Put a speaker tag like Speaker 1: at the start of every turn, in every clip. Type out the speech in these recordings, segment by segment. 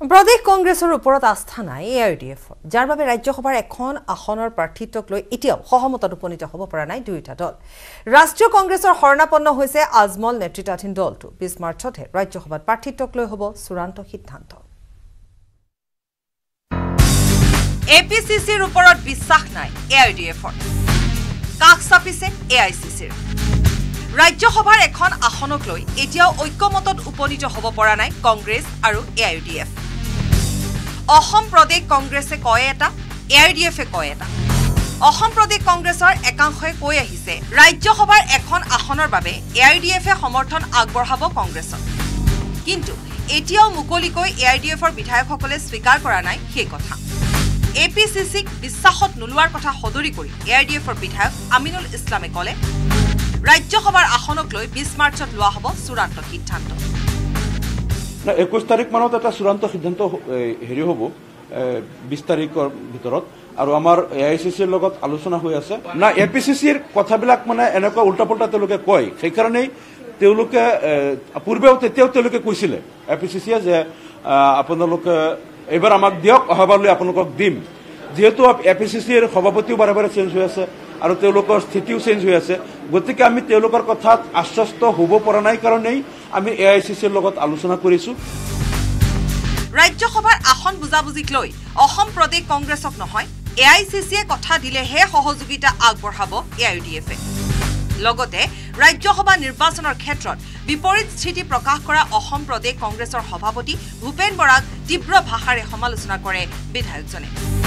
Speaker 1: প্ৰদেশ কংগ্ৰেছৰ ওপৰত আস্থা নাই AIUDF যাৰ বাবে ৰাজ্যসভাৰ এখন আসনৰ প্ৰাৰ্থিত্বক লৈ এতিয়াও সহমতত উপনীত হ'ব পৰা নাই দুয়োটা দল ৰাষ্ট্ৰীয় কংগ্ৰেছৰ শৰণাপন্ন হৈছে আজমল নেতৃত্বাধীন দলটো 20 মাৰ্চতহে ৰাজ্যসভাত প্ৰাৰ্থিত্বক লৈ হ'ব চূড়ান্ত সিদ্ধান্ত APCCৰ ওপৰত বিশ্বাস নাই AIUDFৰ কাক চাপিছে AICCৰ ৰাজ্যসভাৰ এখন আসনক লৈ এতিয়াও ঐক্যমতত উপনীত হ'ব পৰা নাই কংগ্ৰেছ আৰু AIUDF অসম প্ৰদেশ কংগ্ৰেছে কয় এটা AIUDFে কয় এটা অসম প্ৰদেশ কংগ্ৰেছৰ একাংশই কৈ আহিছে ৰাজ্যসভাৰ এখন আসনৰ বাবে AIUDFে সমৰ্থন আগবঢ়াব কংগ্ৰেছক কিন্তু এতিয়াও মুকলিকৈ AIUDFৰ বিধায়কসকলে স্বীকাৰ কৰা নাই সেই কথা APCCক বিশ্বাসত নোলোৱাৰ কথা সদৰি কৰি AIUDFৰ বিধায়ক আমিনুল ইছলামে ক'লে ৰাজ্যসভাৰ আসনক লৈ 20 মাৰ্চত লোৱা হ'ব চূড়ান্ত সিদ্ধান্ত
Speaker 2: 21 তাৰিখ মানত এটা চূড়ান্ত সিদ্ধান্ত হেৰি হ'ব 20 তাৰিখৰ ভিতৰত আৰু আমাৰ AICCৰ লগত আলোচনা হৈ আছে না APCCৰ কথাবিলাক মানে এনেকুৱা উল্টাপল্টা তেওঁলোকে কয় সেই কাৰণেই তেওঁলোকে পূৰ্বেও তেতিয়াও তেওঁলোকে কৈছিলে APCCয়ে যে আপোনালোকে এবাৰ আমাক দিয়ক অহাবাৰলৈ আপোনালোকক দিম যেহেতু APCCৰ সভাপতিও বাৰে বাৰে চেঞ্জ হৈ আছে আৰু তেওঁলোকৰ স্থিতিও চেঞ্জ হৈ আছে গতিকে আমি তেওঁলোকৰ কথাত আশ্বস্ত হ'ব পৰা নাই কাৰণেই আমি AICCৰ লগত আলোচনা কৰিছো
Speaker 1: ৰাজ্যসভাৰ আসন বুজাবুজিক লৈ অসম প্ৰদেশ কংগ্ৰেছক নহয় AICCয়ে কথা দিলেহে সহযোগিতা আগবঢ়াব AIUDFে লগতে ৰাজ্যসভা নিৰ্বাচনৰ ক্ষেত্ৰত বিপৰীত স্থিতি প্ৰকাশ কৰা অসম প্ৰদেশ কংগ্ৰেছৰ সভাপতি ভূপেন বৰাক তীব্ৰ ভাষাৰে সমালোচনা কৰে বিধায়কজনে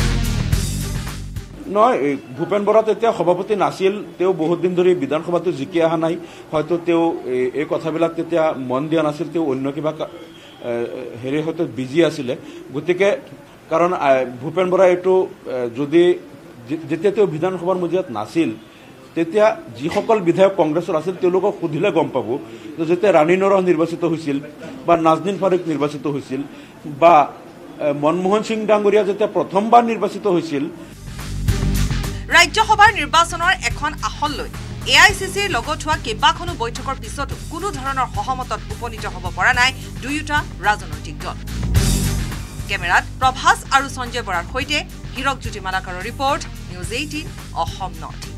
Speaker 2: নহয় ভূপেন বৰা তেতিয়া সভাপতি নাছিল তেওঁ বহুত দিন ধৰি বিধানসভাটো জিকি অহা নাই হয়তো তেওঁ এই কথাবিলাক তেতিয়া মন দিয়া নাছিল তেওঁ অন্য কিবা হেৰি হয়তো বিজি আছিলে গতিকে কাৰণ ভূপেন বৰা এইটো যদি যেতিয়া তেওঁ বিধানসভাৰ মজিয়াত নাছিল তেতিয়া যিসকল বিধায়ক কংগ্ৰেছৰ আছিল তেওঁলোকক সুধিলে গম পাব যেতিয়া ৰাণী নৰহ নিৰ্বাচিত হৈছিল বা নাজনীন ফাৰুক নিৰ্বাচিত হৈছিল বা মনমোহন সিং ডাঙৰীয়া যেতিয়া প্ৰথমবাৰ নিৰ্বাচিত হৈছিল
Speaker 1: ৰাজ্যসভাৰ নিৰ্বাচনৰ এখন আসন লৈ AICCৰ লগত হোৱা কেইবাখনো বৈঠকৰ পিছতো কোনো ধৰণৰ সহমতত উপনীত হ'ব পৰা নাই দুয়োটা ৰাজনৈতিক দল কেমেৰাত প্ৰভাস আৰু সঞ্জয় বৰাৰ সৈতে হিৰকজ্যোতি মালাকাৰৰ ৰিপৰ্ট News18 অসম নৰ্থ